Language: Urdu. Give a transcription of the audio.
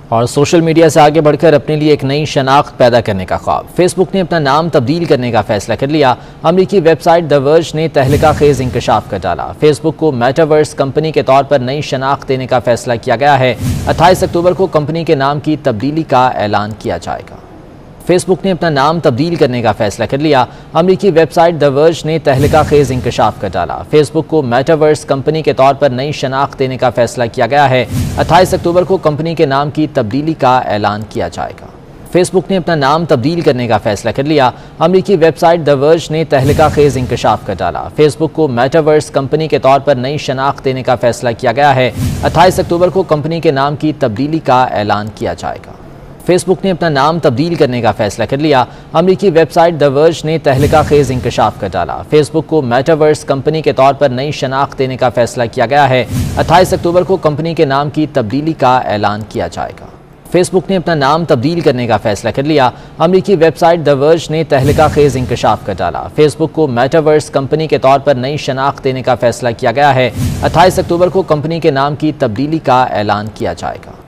اور سوشل میڈیا سے آگے بڑھ کر اپنے لیے ایک نئی شناخت پیدا کرنے کا خواب۔ فیس بک نے اپنا نام تبدیل کرنے کا فیصلہ کر لیا۔ امریکی ویب سائٹ دی ورج نے تہلکہ خیز انکشاف کر ڈالا۔ فیس بک کو میٹاورس کمپنی کے طور پر نئی شناخت دینے کا فیصلہ کیا گیا ہے۔ 28 اکتوبر کو کمپنی کے نام کی تبدیلی کا اعلان کیا جائے گا۔ فیس بک نے اپنا نام تبدیل کرنے کا فیصلہ کر لیا۔ امریکی ویب سائٹ دی ورج نے تہلکہ خیز انکشاف کر ڈالا۔ فیس بک کو میٹاورس کمپنی کے طور پر نئی شناخت دینے کا فیصلہ کیا گیا ہے۔ 28 اکتوبر کو کمپنی کے نام کی تبدیلی کا اعلان کیا جائے گا۔ فیس بک نے اپنا نام تبدیل کرنے کا فیصلہ کر لیا۔ امریکی ویب سائٹ دی ورج نے تہلکہ خیز انکشاف کر ڈالا۔ فیس بک کو میٹاورس کمپنی کے طور پر نئی شناخت دینے کا فیصلہ کیا گیا ہے۔ 28 اکتوبر کو کمپنی کے نام کی تبدیلی کا اعلان کیا جائے گا۔ فیس بک نے اپنا نام تبدیل کرنے کا فیصلہ کر لیا۔ امریکی ویب سائٹ دی ورج نے تہلکہ خیز انکشاف کر ڈالا۔ فیس بک کو میٹاورس کمپنی کے طور پر نئی شناخت دینے کا فیصلہ کیا گیا ہے۔ 28 اکتوبر کو کمپنی کے نام کی تبدیلی کا اعلان کیا جائے گا۔ فیس بک نے اپنا نام تبدیل کرنے کا فیصلہ کر لیا۔ امریکی ویب سائٹ دی ورج نے تہلکہ خیز انکشاف کر ڈالا۔ فیس بک کو میٹاورس کمپنی کے طور پر نئی شناخت دینے کا فیصلہ کیا گیا ہے۔ 28 اکتوبر کو کمپنی کے نام کی تبدیلی کا اعلان کیا جائے گا۔